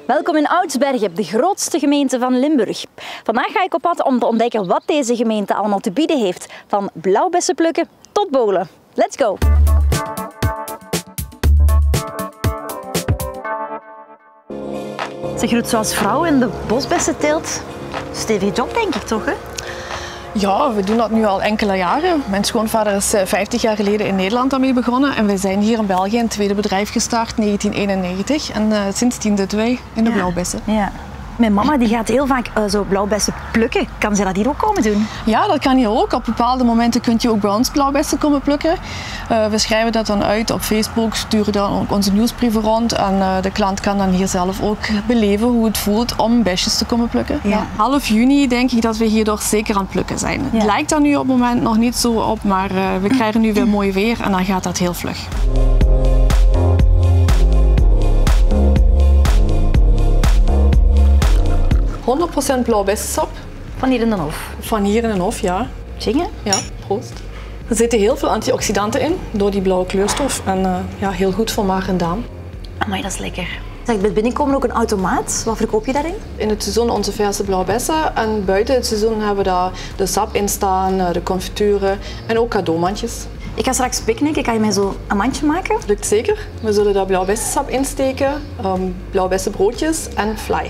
Welkom in Oudsbergen, de grootste gemeente van Limburg. Vandaag ga ik op pad om te ontdekken wat deze gemeente allemaal te bieden heeft. Van blauwbessen plukken tot bowlen. Let's go! Zeg, Ruud, zoals vrouw in de bosbessenteelt, stevige job denk ik toch, hè? Ja, we doen dat nu al enkele jaren. Mijn schoonvader is 50 jaar geleden in Nederland daarmee begonnen en wij zijn hier in België een tweede bedrijf gestart in 1991 en sindsdien zitten wij in de blauwbessen. Ja. Mijn mama die gaat heel vaak zo blauwbessen plukken. Kan ze dat hier ook komen doen? Ja, dat kan hier ook. Op bepaalde momenten kun je ook bij ons blauwbessen komen plukken. We schrijven dat dan uit op Facebook, sturen dan ook onze nieuwsbrieven rond en de klant kan dan hier zelf ook beleven hoe het voelt om besjes te komen plukken. Ja. Half juni denk ik dat we hierdoor zeker aan het plukken zijn. Ja. Het lijkt daar nu op het moment nog niet zo op, maar we krijgen nu weer mooi weer en dan gaat dat heel vlug. ...100% blauwbessensap. Van hier in de hof? Van hier in de hof, ja. Zingen? Ja, proost. Er zitten heel veel antioxidanten in door die blauwe kleurstof en ja, heel goed voor maag en darm. Amai, dat is lekker. Zeg, bij binnenkomen ook een automaat. Wat verkoop je daarin? In het seizoen onze verse blauwbessen en buiten het seizoen hebben we daar de sap in staan, de confituren en ook cadeaumandjes. Ik ga straks picknicken. Kan je mij zo een mandje maken? Lukt zeker. We zullen daar blauwbessensap insteken, blauwbessenbroodjes en fly.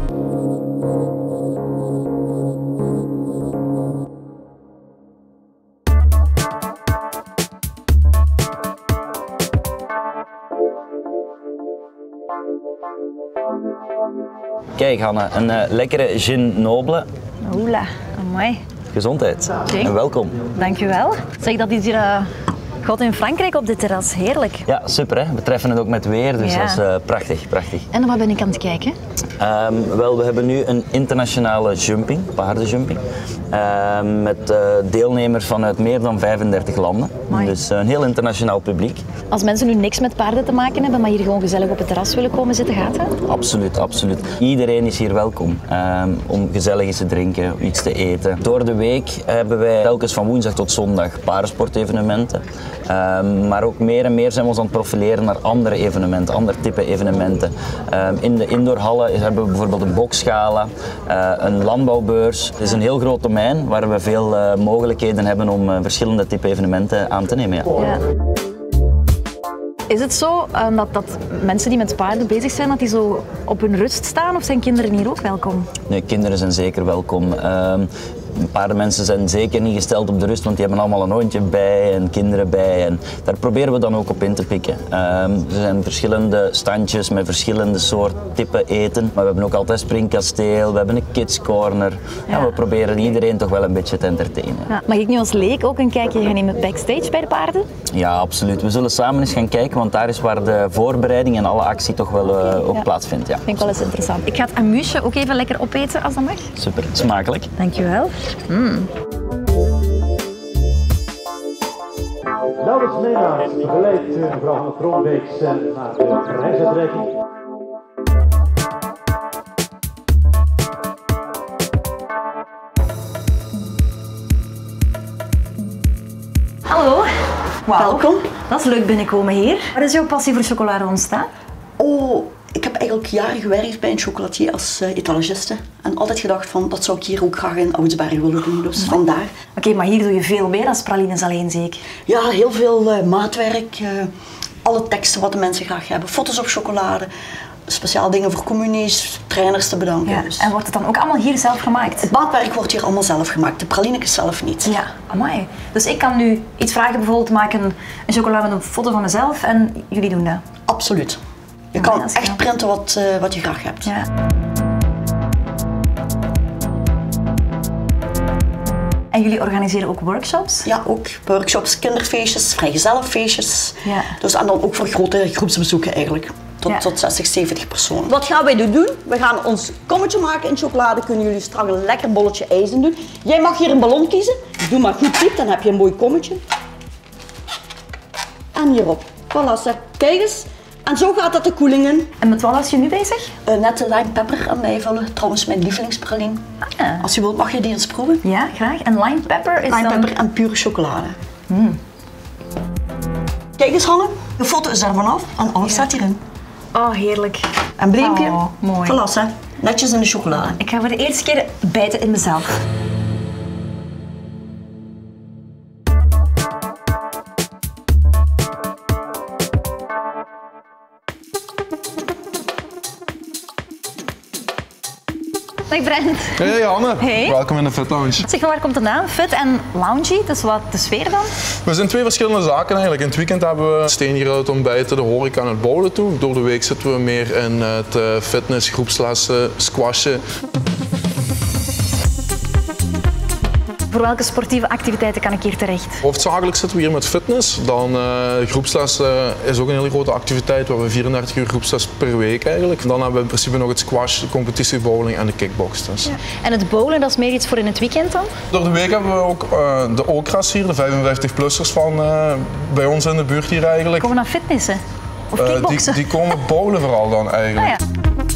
Kijk Hanne, een lekkere gin noble. Oela, amai. Gezondheid Kijk. en welkom. Dankjewel. Zeg, dat is hier God in Frankrijk op dit terras. Heerlijk. Ja, super hè. We treffen het ook met weer, dus Ja. dat is prachtig, prachtig. En waar ben ik aan het kijken? Wel, we hebben nu een internationale jumping, paardenjumping, met deelnemers vanuit meer dan 35 landen. Amai. Dus een heel internationaal publiek. Als mensen nu niks met paarden te maken hebben, maar hier gewoon gezellig op het terras willen komen zitten, gaat dat? Absoluut, absoluut. Iedereen is hier welkom om gezellig eens te drinken, iets te eten. Door de week hebben wij telkens van woensdag tot zondag paardensportevenementen. Maar ook meer en meer zijn we ons aan het profileren naar andere evenementen, ander type evenementen. In de indoorhallen hebben we bijvoorbeeld een boksgala, een landbouwbeurs. Het is een heel groot domein waar we veel mogelijkheden hebben om verschillende type evenementen aan te nemen. Ja. Ja. Is het zo dat mensen die met paarden bezig zijn, dat die zo op hun rust staan? Of zijn kinderen hier ook welkom? Nee, kinderen zijn zeker welkom. Paardenmensen zijn zeker niet gesteld op de rust, want die hebben allemaal een hondje bij en kinderen bij. En daar proberen we dan ook op in te pikken. Er zijn verschillende standjes met verschillende soorten type eten. Maar we hebben ook altijd springkasteel, we hebben een kidscorner. Ja. En we proberen iedereen toch wel een beetje te entertainen. Ja. Mag ik nu als leek ook een kijkje gaan nemen backstage bij de paarden? Ja, absoluut. We zullen samen eens gaan kijken, want daar is waar de voorbereiding en alle actie toch wel ook Ja. plaatsvindt. Ja. Vind ik wel eens interessant. Ik ga het amusje ook even lekker opeten als dat mag. Super, smakelijk. Dankjewel. Dames begeleidt mevrouw van Kroonbeek naar de prijsuitreiking. Hallo. Welkom. Dat is leuk binnenkomen hier. Waar is jouw passie voor chocolade ontstaan? Oh, ik heb eigenlijk jaren gewerkt bij een chocolatier als etalagiste. En altijd gedacht van, dat zou ik hier ook graag in Oudsbergen willen doen, dus vandaar. Oké, maar hier doe je veel meer dan pralines alleen zeker? Ja, heel veel maatwerk, alle teksten wat de mensen graag hebben, foto's op chocolade, speciaal dingen voor communies, trainers te bedanken. Ja. Dus. En wordt het dan ook allemaal hier zelf gemaakt? Het maatwerk wordt hier allemaal zelf gemaakt, de pralinekes zelf niet. Ja, amai. Dus ik kan nu iets vragen, bijvoorbeeld maken een chocolade met een foto van mezelf en jullie doen dat? Absoluut. Je Amai, kan dat is echt knap. printen wat je graag hebt. Ja. En jullie organiseren ook workshops? Ja, ook workshops, kinderfeestjes, vrijgezellenfeestjes. Ja. Dus, en dan ook voor grote groepsbezoeken eigenlijk. Ja. Tot 60, 70 personen. Wat gaan wij nu doen? We gaan ons kommetje maken in chocolade. Kunnen jullie straks een lekker bolletje ijs in doen. Jij mag hier een ballon kiezen. Doe maar goed diep, dan heb je een mooi kommetje. En hierop. Voilà, zeg. Kijk eens. En zo gaat dat de koeling in. En met wat was je nu bezig? Net de lime pepper aan bijvullen. Trouwens mijn lievelingspraline. Ah. Als je wilt mag je die eens proeven. Ja, graag. En lime pepper is Lime dan... pepper en pure chocolade. Kijk eens Hanne, de foto is er vanaf en alles staat hierin. Oh, heerlijk. En bleempje, Oh, mooi. verlassen. Netjes in de chocolade. Ik ga voor de eerste keer bijten in mezelf. Dag Brent. Hey Anne, Hey. welkom in de Fit Lounge. Zeg maar, waar komt de naam? Fit en loungy, dat is wat de sfeer dan? We zijn twee verschillende zaken eigenlijk. In het weekend hebben we steengerild ontbijten, de horeca en het bowlen toe. Door de week zitten we meer in het fitness, groepslessen, squashen. Voor welke sportieve activiteiten kan ik hier terecht? Hoofdzakelijk zitten we hier met fitness. Dan groepsles is ook een hele grote activiteit. We hebben 34 uur groepsles per week eigenlijk. Dan hebben we in principe nog het squash, de competitiebowling en de kickbox. Dus. Ja. En het bowlen, dat is meer iets voor in het weekend dan? Door de week hebben we ook de Okras hier, de 55-plussers van bij ons in de buurt hier eigenlijk. Komen we naar fitnessen? Of kickboksen? Die komen bowlen vooral dan eigenlijk. Ah, ja.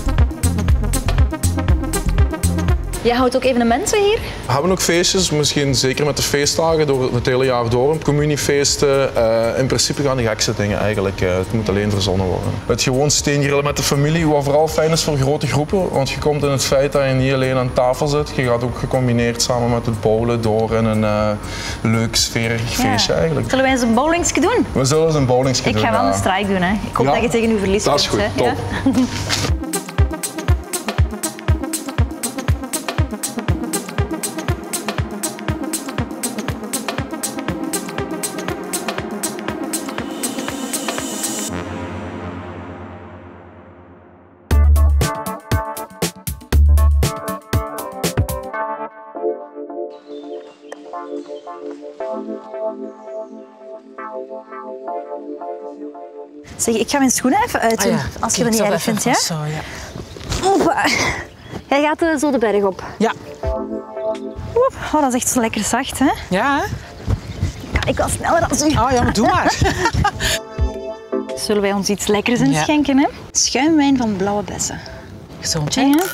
Jij houdt ook evenementen hier? We hebben ook feestjes, misschien zeker met de feestdagen door het hele jaar door. Communiefeesten, in principe gaan de gekste dingen eigenlijk. Het moet alleen verzonnen worden. Het gewoon steengrillen met de familie, wat vooral fijn is voor grote groepen. Want je komt in het feit dat je niet alleen aan tafel zit. Je gaat ook gecombineerd samen met het bowlen door in een leuk sfeerig feestje eigenlijk. Zullen wij eens een bowlingsje doen? We zullen eens een bowlingsje doen. Ik ga wel een strike doen. Hè. Ik hoop Ja, dat je tegen uw verlies dat is kunt, goed, hè. top. Ja? Zeg, ik ga mijn schoenen even uitdoen, als je dat niet erg vindt. Ja? Zo, ja. Hoppa. Jij gaat zo de berg op. Ja. Oep. Oh, dat is echt zo lekker zacht, hè? Ja, Ik was sneller dan u. oh ja, maar doe maar. Zullen wij ons iets lekkers inschenken, hè? Schuimwijn van blauwe bessen. Gezond, Ja, hè? ja.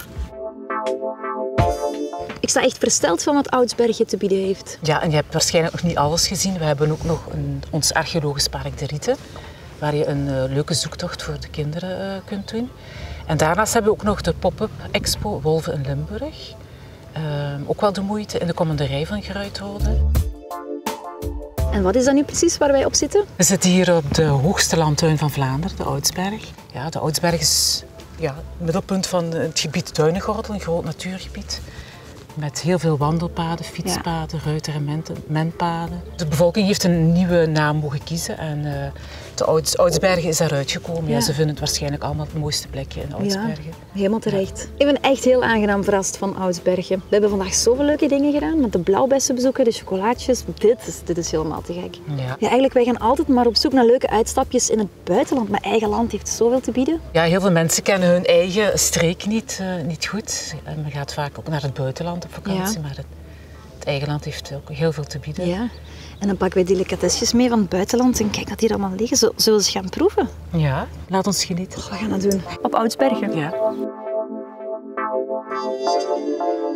Ik sta echt versteld van wat Oudsbergen te bieden heeft. Ja, en je hebt waarschijnlijk nog niet alles gezien. We hebben ook nog ons archeologisch park De Rieten, waar je een leuke zoektocht voor de kinderen kunt doen. En daarnaast hebben we ook nog de pop-up expo Wolven in Limburg. Ook wel de moeite in de commanderij van Geruitrode. En wat is dat nu precies waar wij op zitten? We zitten hier op de hoogste landtuin van Vlaanderen, de Oudsberg. Ja, de Oudsberg is het middelpunt van het gebied Duinengordel, een groot natuurgebied. Met heel veel wandelpaden, fietspaden, ruiter- en menpaden. De bevolking heeft een nieuwe naam mogen kiezen en de Oudsbergen is daaruit gekomen. Ja, ze vinden het waarschijnlijk allemaal het mooiste plekje in Oudsbergen. Ja, helemaal terecht. Ik ben echt heel aangenaam verrast van Oudsbergen. We hebben vandaag zoveel leuke dingen gedaan, met de blauwbessen bezoeken, de chocolaatjes. Dit is helemaal te gek. Ja. Eigenlijk, wij gaan altijd maar op zoek naar leuke uitstapjes in het buitenland. Mijn eigen land heeft zoveel te bieden. Ja, heel veel mensen kennen hun eigen streek niet goed. En men gaat vaak ook naar het buitenland op vakantie, maar het eigen land heeft ook heel veel te bieden. Ja. En dan pakken wij delicatesjes mee van het buitenland en kijk dat die er allemaal liggen. Zullen we eens gaan proeven? Ja, laat ons genieten. We gaan dat doen. Op Oudsbergen. Ja.